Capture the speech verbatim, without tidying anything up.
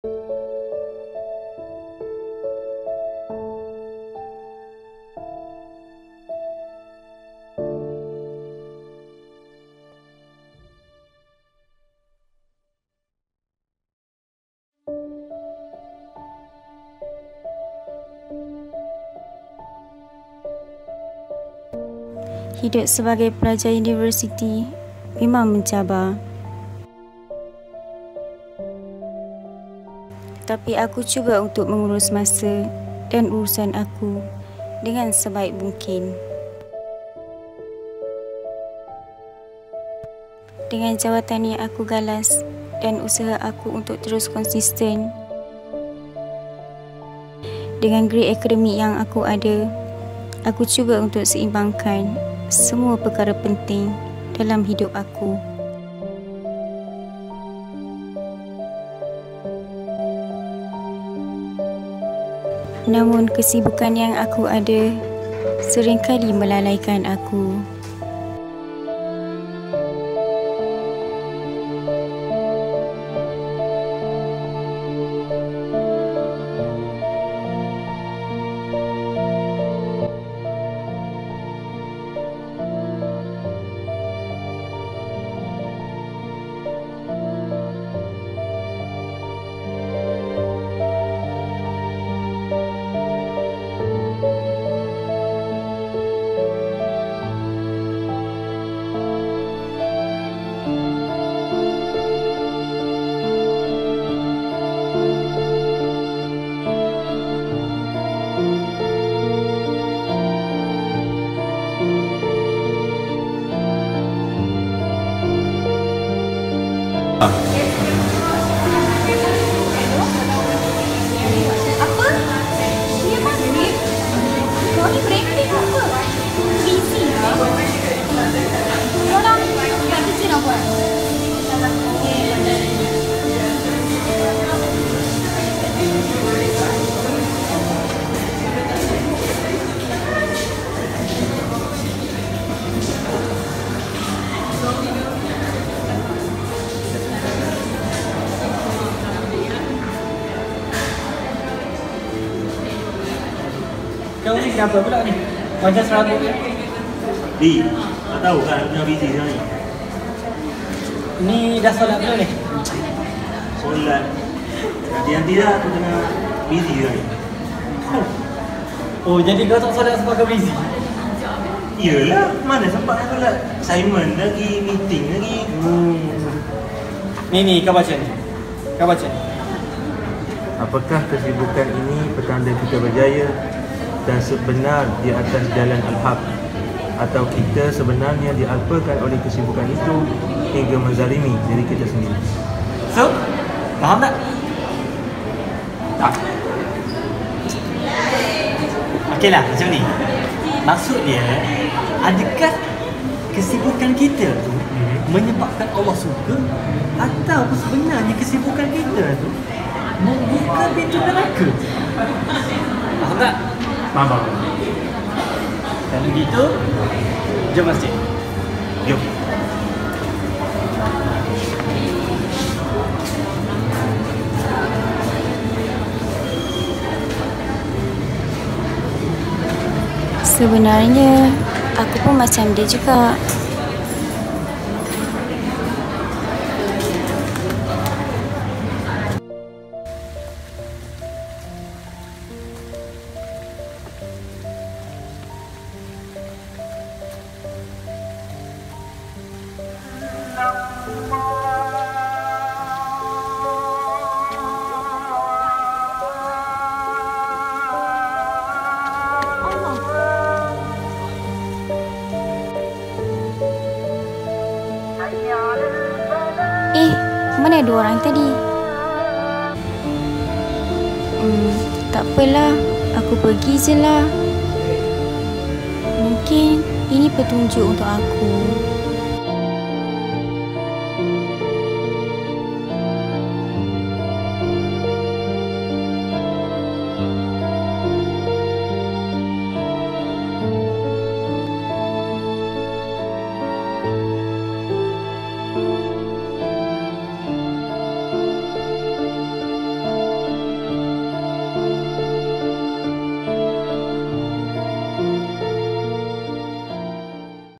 Hidup sebagai pelajar universiti memang mencabar. Tapi aku cuba untuk mengurus masa dan urusan aku dengan sebaik mungkin. Dengan jawatan yang aku galas dan usaha aku untuk terus konsisten, dengan grade akademik yang aku ada, aku cuba untuk seimbangkan semua perkara penting dalam hidup aku. Namun kesibukan yang aku ada seringkali melalaikan aku. Apa? Dia maghrib? Kau ni break-break apa? Busy lah. Orang tak kerja nak buat. Kau ni kenapa pula ni? Macam serabut ni. Di, tak tahu kan aku tengah busy sekarang ni. Ni dah solat belum ni? Solat. Nanti-nanti dah aku tengah busy sekarang ni. Oh, jadi kau tak solat sebab kau busy? Iyalah, mana sempat nak solat. Assignment lagi, meeting lagi. Hmm. Ni ni kau baca ni. Kau baca ni. Apakah kesibukan ini petanda kita berjaya dan sebenar di atas jalan al-haq, atau kita sebenarnya dialpakan oleh kesibukan itu hingga menzalimi diri kita sendiri? So, faham tak? Tak. Okeylah, macam ni. Maksud dia, adakah kesibukan kita tu menyebabkan Allah suka, atau sebenarnya kesibukan kita tu membuka pintu neraka? Faham tak? Faham, faham. Kalau gitu, jom masjid. Jom. Sebenarnya aku pun macam dia juga. Eh, mana dua orang tadi? Hmm, tak apalah, aku pergi je lah. Mungkin ini petunjuk untuk aku.